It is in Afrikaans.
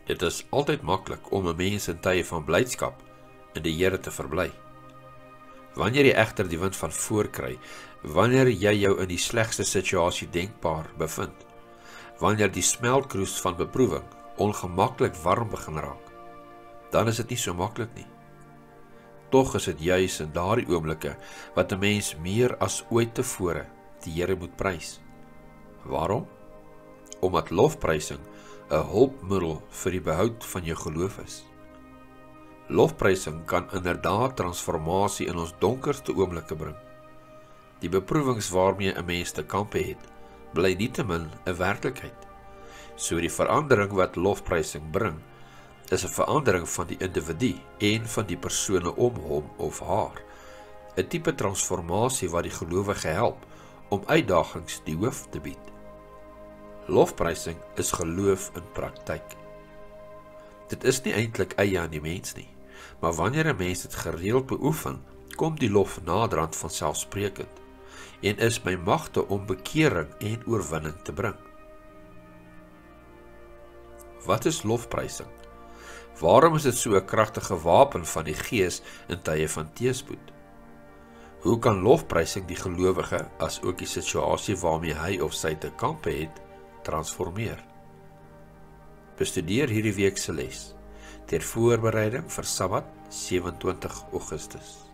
Dit is altyd maklik om 'n mens in tye van blydskap in die Here te verbly. Wanneer jy egter die wind van voor kry, wanneer jy jou in die slegste situasie denkbaar bevind, wanneer die smeltkroes van beproewing ongemaklik warm begin raak, dan is dit nie so maklik nie. Tog is dit juis in daardie oomblikke wat 'n mens meer as ooit tevore die Here moet prys. Waarom? Omdat lofprysing 'n hulpmiddel vir die behoud van jou geloof is. Lofprysing kan inderdaad transformasie in ons donkerste oomblikke bring. Die beproewings waarmee 'n mens te kampe het, bly nietemin 'n werklikheid. So die verandering wat lofprysing bring, is 'n verandering van die individu en van die persone om hom of haar. 'n tipe transformasie wat die gelowige help om uitdagings die hoof te bied. Lofprysing is geloof in praktyk. Dit is nie eintlik eie aan die mens nie, maar wanneer 'n mens dit gereeld beoefen, kom die lof naderhand vanselfsprekend en is by magte om bekering en oorwinning te bring. Wat is lofprysing? Waarom is dit so 'n kragtige wapen van die Gees in tye van teëspoed? Hoe kan lofprysing die gelowige, as ook die situasie waarmee hy of sy te kampe het, transformeer? Bestudeer hierdie week se les ter voorbereiding vir Sabbat 27 Augustus.